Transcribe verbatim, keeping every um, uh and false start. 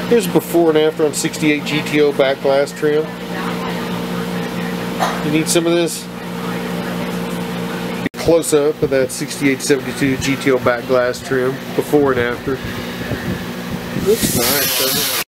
Here's before and after on sixty-eight G T O back glass trim. You need some of this? Close up of that sixty-eight seventy-two G T O back glass trim, before and after. Looks nice, doesn't it?